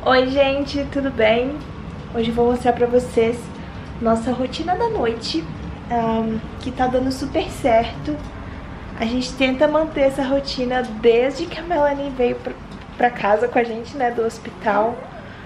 Oi gente, tudo bem? Hoje eu vou mostrar pra vocês nossa rotina da noite, que tá dando super certo. A gente tenta manter essa rotina desde que a Melanie veio pra casa com a gente, né, do hospital.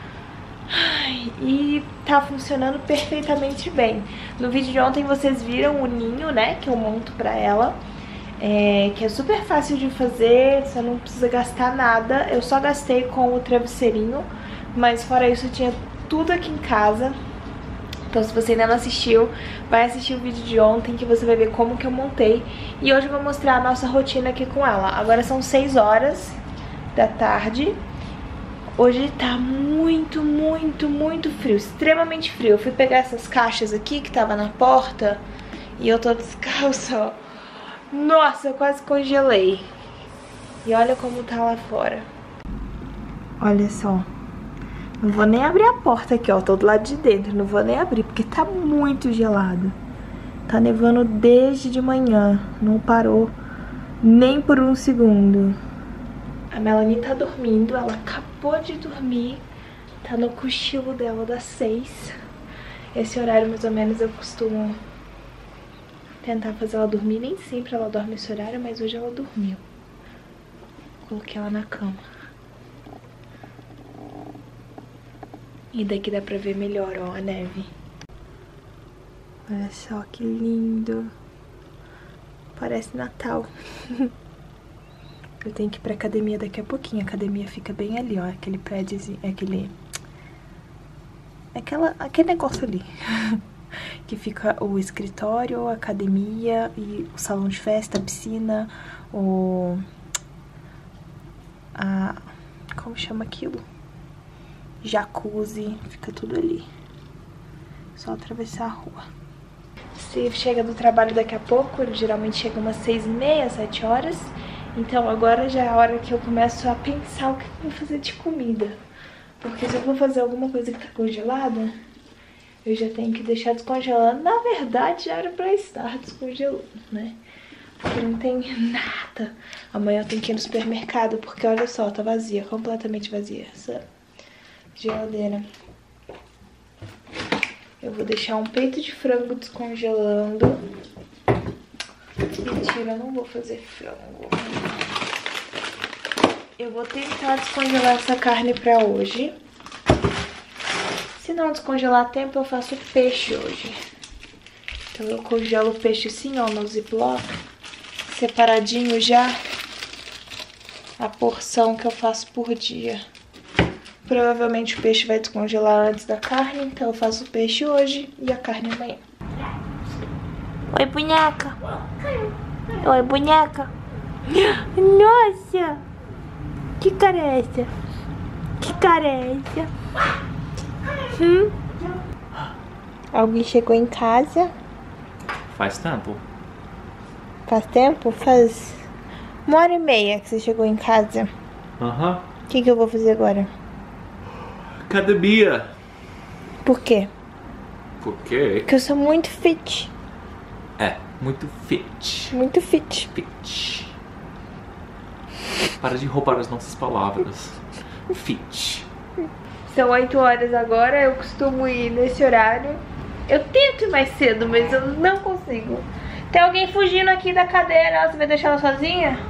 E tá funcionando perfeitamente bem. No vídeo de ontem vocês viram o ninho, né, que eu monto pra ela. Que é super fácil de fazer, você não precisa gastar nada. Eu só gastei com o travesseirinho, mas fora isso eu tinha tudo aqui em casa. Então se você ainda não assistiu, vai assistir o vídeo de ontem que você vai ver como que eu montei. E hoje eu vou mostrar a nossa rotina aqui com ela. Agora são 6 horas da tarde. Hoje tá muito, muito, muito frio, extremamente frio. Eu fui pegar essas caixas aqui que tava na porta e eu tô descalça, ó. Nossa, eu quase congelei. E olha como tá lá fora. Olha só. Não vou nem abrir a porta aqui, ó. Tô do lado de dentro. Não vou nem abrir, porque tá muito gelado. Tá nevando desde de manhã. Não parou nem por um segundo. A Melanie tá dormindo. Ela acabou de dormir. Tá no cochilo dela das 6. Esse horário, mais ou menos, eu costumo tentar fazer ela dormir. Nem sempre ela dorme esse horário, mas hoje ela dormiu. Coloquei ela na cama. E daqui dá pra ver melhor, ó, a neve. Olha só que lindo. Parece Natal. Eu tenho que ir pra academia daqui a pouquinho. A academia fica bem ali, ó. Aquele prédiozinho, aquele negócio ali. Que fica o escritório, a academia e o salão de festa, a piscina, como chama aquilo? Jacuzzi, fica tudo ali. Só atravessar a rua. Se chega do trabalho daqui a pouco, ele geralmente chega umas 6h30, 7 horas. Então agora já é a hora que eu começo a pensar o que eu vou fazer de comida. Porque se eu vou fazer alguma coisa que tá congelada, eu já tenho que deixar descongelando. Na verdade, já era pra estar descongelando, né? Porque não tem nada. Amanhã eu tenho que ir no supermercado, porque olha só, tá vazia, completamente vazia essa geladeira. Eu vou deixar um peito de frango descongelando. Mentira, eu não vou fazer frango. Eu vou tentar descongelar essa carne pra hoje. Se não descongelar a tempo, eu faço peixe hoje. Então eu congelo o peixe assim, ó, no ziploc, separadinho já, a porção que eu faço por dia. Provavelmente o peixe vai descongelar antes da carne, então eu faço o peixe hoje e a carne amanhã. Oi, boneca. Oi, boneca. Nossa! Que cara é essa? Que cara é essa? Alguém chegou em casa? Faz tempo. Faz tempo? Faz 1h30 que você chegou em casa. Aham. O que eu vou fazer agora? Academia. Por quê? Por quê? Porque eu sou muito fit. Muito fit. Muito fit. Fit. Para de roubar as nossas palavras. Fit. São 8 horas agora, eu costumo ir nesse horário. Eu tento ir mais cedo, mas eu não consigo. Tem alguém fugindo aqui da cadeira, você vai deixar ela sozinha?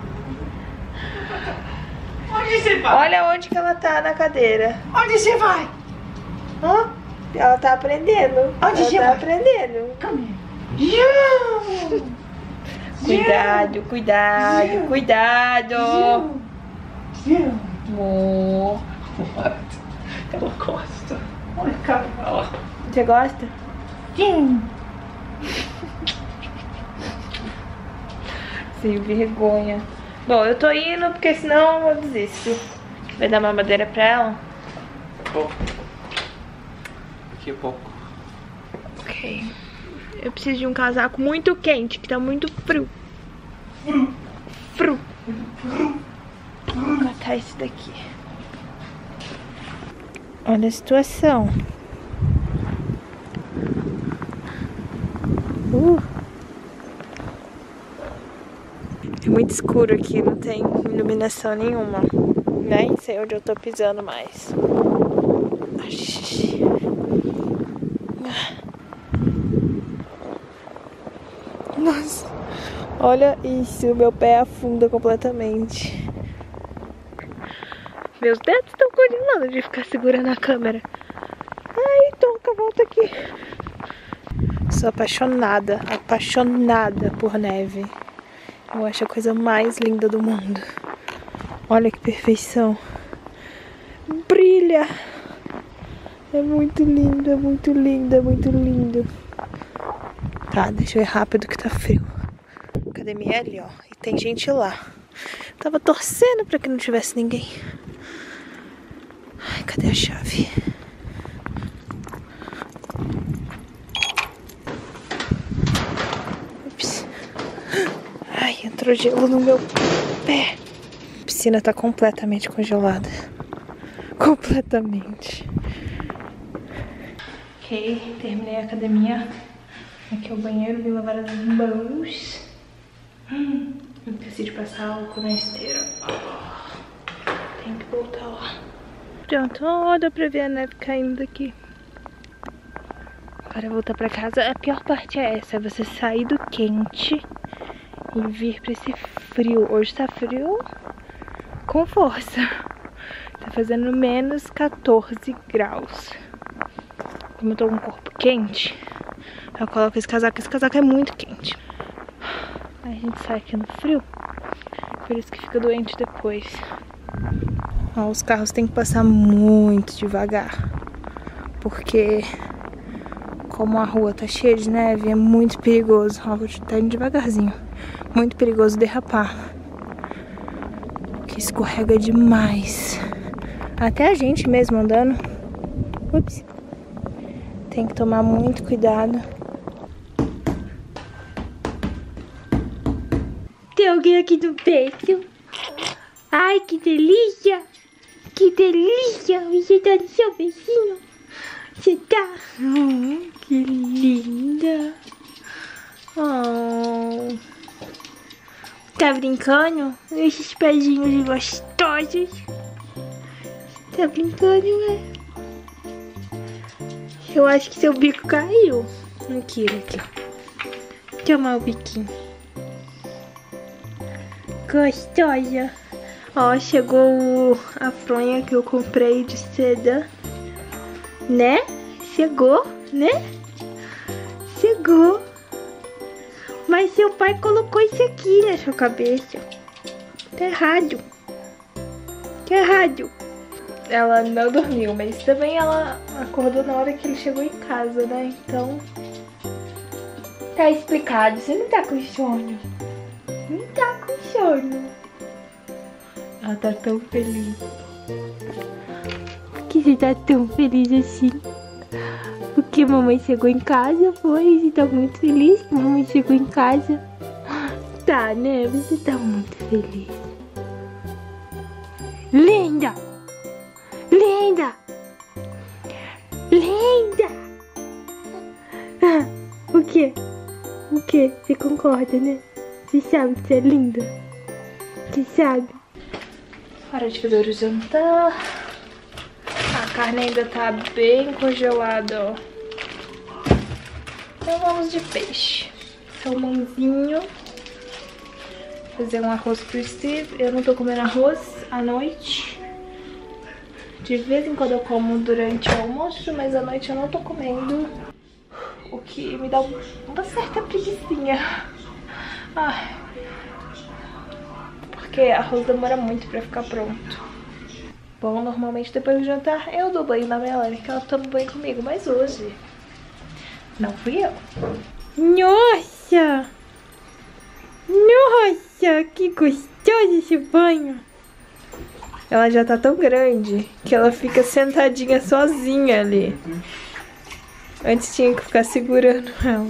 Onde você vai? Olha onde que ela tá na cadeira. Onde você vai? Hã? Ela tá aprendendo. Onde você ela tá vai? aprendendo. Cuidado, cuidado, cuidado. Amor. Ela gosta. Olha a cara dela. Você gosta? Sim. Sem vergonha. Bom, eu tô indo porque senão eu desisto. Vai dar mamadeira pra ela? Daqui a pouco. Ok. Eu preciso de um casaco muito quente, que tá muito frio. Frio. Vou catar esse daqui. Olha a situação. É muito escuro aqui, não tem iluminação nenhuma. Nem sei onde eu tô pisando mais. Nossa, olha isso, meu pé afunda completamente. Meus dedos estão congelando de ficar segurando a câmera. Ai, Tonka, volta aqui. Sou apaixonada por neve. Eu acho a coisa mais linda do mundo. Olha que perfeição. Brilha. É muito lindo, é muito lindo, é muito lindo. Tá, deixa eu ir rápido que tá frio. A academia é ali, ó. E tem gente lá. Tava torcendo pra que não tivesse ninguém. Ai, cadê a chave? Ups. Ai, entrou gelo no meu pé. A piscina tá completamente congelada. Completamente. Ok, terminei a academia. Aqui é o banheiro, vim lavar as mãos. Esqueci de passar álcool na esteira. Tem que voltar lá. Pronto, dá pra ver a neve caindo daqui. Agora voltar pra casa. A pior parte é essa, é você sair do quente e vir pra esse frio. Hoje tá frio com força. Tá fazendo menos 14 graus. Como eu tô com o corpo quente, eu coloco esse casaco é muito quente. Aí a gente sai aqui no frio, por isso que fica doente depois. Ó, os carros têm que passar muito devagar, porque como a rua tá cheia de neve, é muito perigoso. Ó, tá indo devagarzinho. Muito perigoso derrapar, porque escorrega demais. Até a gente mesmo andando. Ups. Tem que tomar muito cuidado. Tem alguém aqui no peito. Ai, que delícia. Que delícia. Você tá no seu beijinho. Você tá... que linda. Oh. Tá brincando? Esses pezinhos gostosos. Tá brincando, né? Eu acho que seu bico caiu. Aqui. Toma o biquinho. Gostosa. Ó, chegou a fronha que eu comprei de seda. Né? Chegou, né? Chegou. Mas seu pai colocou isso aqui na sua cabeça. Tá errado. Tá errado. Ela não dormiu, mas também ela acordou na hora que ele chegou em casa, né? Então, tá explicado. Você não tá com sono. Não tá com sono. Ela tá tão feliz. Por que você tá tão feliz assim? Porque mamãe chegou em casa, foi? Você tá muito feliz que mamãe chegou em casa? Tá, né? Você tá muito feliz. Linda! Linda! Linda! Ah, o quê? O quê? Você concorda, né? Você sabe que você é linda? Você sabe? Hora de fazer o jantar. A carne ainda tá bem congelada, ó. Então vamos de peixe. Salmãozinho. Fazer um arroz pro Steve. Eu não tô comendo arroz à noite. De vez em quando eu como durante o almoço, mas à noite eu não tô comendo. O que me dá uma certa preguicinha. Ai. Porque arroz demora muito pra ficar pronto. Bom, normalmente depois do jantar eu dou banho na Melanie, que ela toma banho comigo. Mas hoje não fui eu. Nossa! Nossa, que gostoso esse banho! Ela já tá tão grande que ela fica sentadinha sozinha ali. Antes tinha que ficar segurando ela.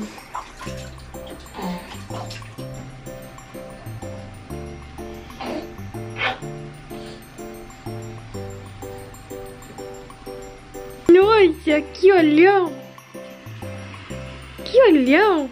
Nossa, que olhão! Que olhão!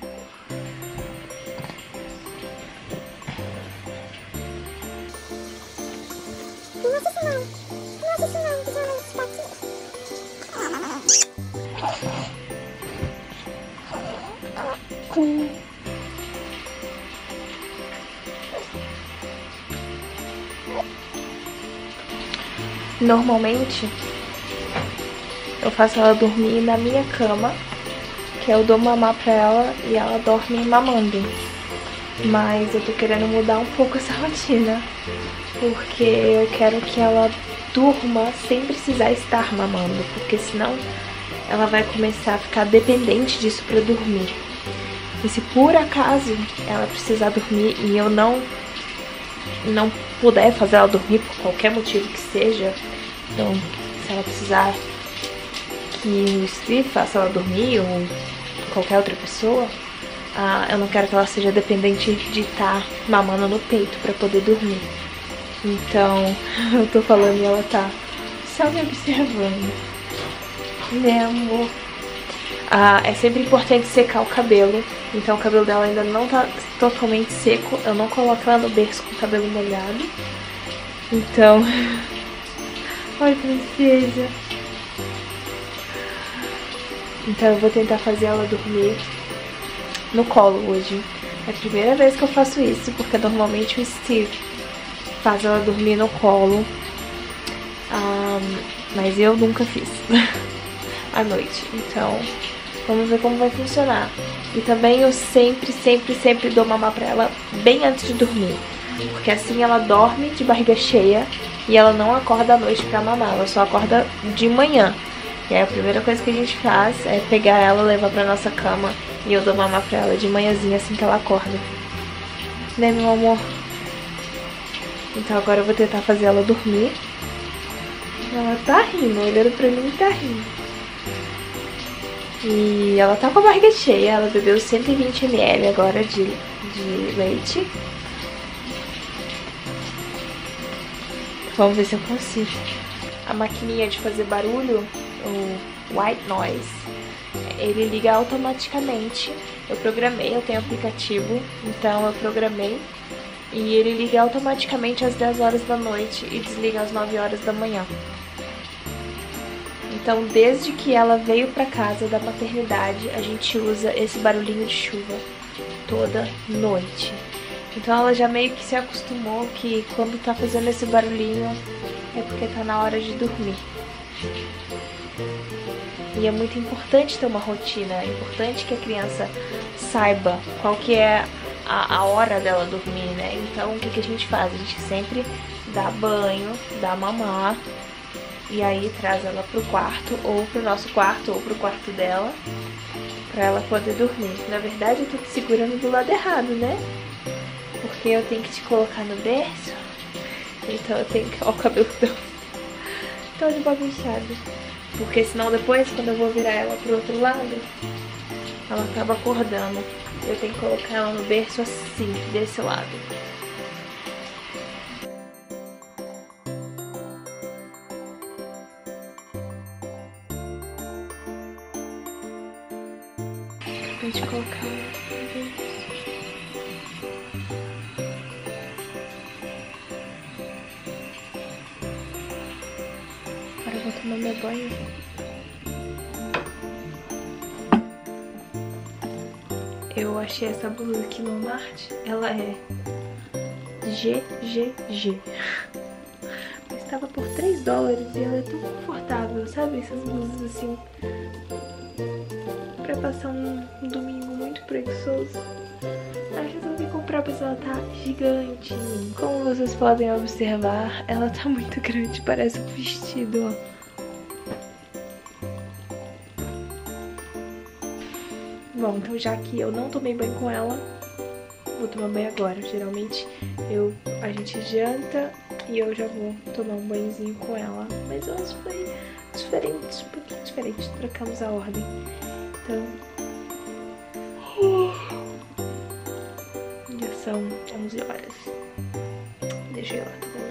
Normalmente eu faço ela dormir na minha cama, que eu dou mamar pra ela e ela dorme mamando. Mas eu tô querendo mudar um pouco essa rotina, porque eu quero que ela durma sem precisar estar mamando, porque senão ela vai começar a ficar dependente disso pra dormir. E se por acaso ela precisar dormir e eu não puder fazer ela dormir por qualquer motivo que seja, então se ela precisar que o Steve faça ela dormir ou qualquer outra pessoa, eu não quero que ela seja dependente de estar mamando no peito pra poder dormir. Então eu tô falando e ela tá só me observando, né, amor? É sempre importante secar o cabelo. Então o cabelo dela ainda não tá totalmente seco. Eu não coloco ela no berço com o cabelo molhado. Então olha que princesa. Então eu vou tentar fazer ela dormir no colo hoje. É a primeira vez que eu faço isso, porque normalmente o Steve faz ela dormir no colo. Mas eu nunca fiz à noite. Então vamos ver como vai funcionar. E também eu sempre dou mamar pra ela bem antes de dormir, porque assim ela dorme de barriga cheia e ela não acorda à noite pra mamar, ela só acorda de manhã. E aí a primeira coisa que a gente faz é pegar ela, levar pra nossa cama e eu dou mamar pra ela de manhãzinha assim que ela acorda. Né, meu amor? Então agora eu vou tentar fazer ela dormir. Ela tá rindo, olhando pra mim e tá rindo. E ela tá com a barriga cheia, ela bebeu 120 ml agora de leite. Vamos ver se eu consigo. A maquininha de fazer barulho, o White Noise, ele liga automaticamente. Eu programei, eu tenho aplicativo, então eu programei. E ele liga automaticamente às 10 horas da noite e desliga às 9 horas da manhã. Então, desde que ela veio pra casa da maternidade, a gente usa esse barulhinho de chuva toda noite. Então ela já meio que se acostumou que quando tá fazendo esse barulhinho é porque tá na hora de dormir. E é muito importante ter uma rotina, é importante que a criança saiba qual que é a hora dela dormir, né? Então o que a gente faz? A gente sempre dá banho, dá mamar, e aí traz ela pro quarto, ou pro nosso quarto, ou pro quarto dela, pra ela poder dormir. Na verdade eu tô te segurando do lado errado, né? Porque eu tenho que te colocar no berço, então eu tenho que... Ó, o cabelo todo bagunçado. Porque senão depois, quando eu vou virar ela pro outro lado, ela acaba acordando. Eu tenho que colocar ela no berço assim, desse lado. Pra gente colocar ela no berço. Agora eu vou tomar meu banho. Eu achei essa blusa aqui no Walmart. Ela é GGG. Mas estava por 3 dólares e ela é tão confortável, sabe? Essas blusas assim pra passar um domingo muito preguiçoso. Aí resolvi comprar, mas ela tá gigante. Como vocês podem observar, ela tá muito grande, parece um vestido, ó. Bom, então já que eu não tomei banho com ela, vou tomar banho agora. Geralmente a gente janta e eu já vou tomar um banhozinho com ela. Mas hoje foi diferente, um pouquinho diferente, trocamos a ordem. Então, já são 11 horas. Deixa eu ir lá tomar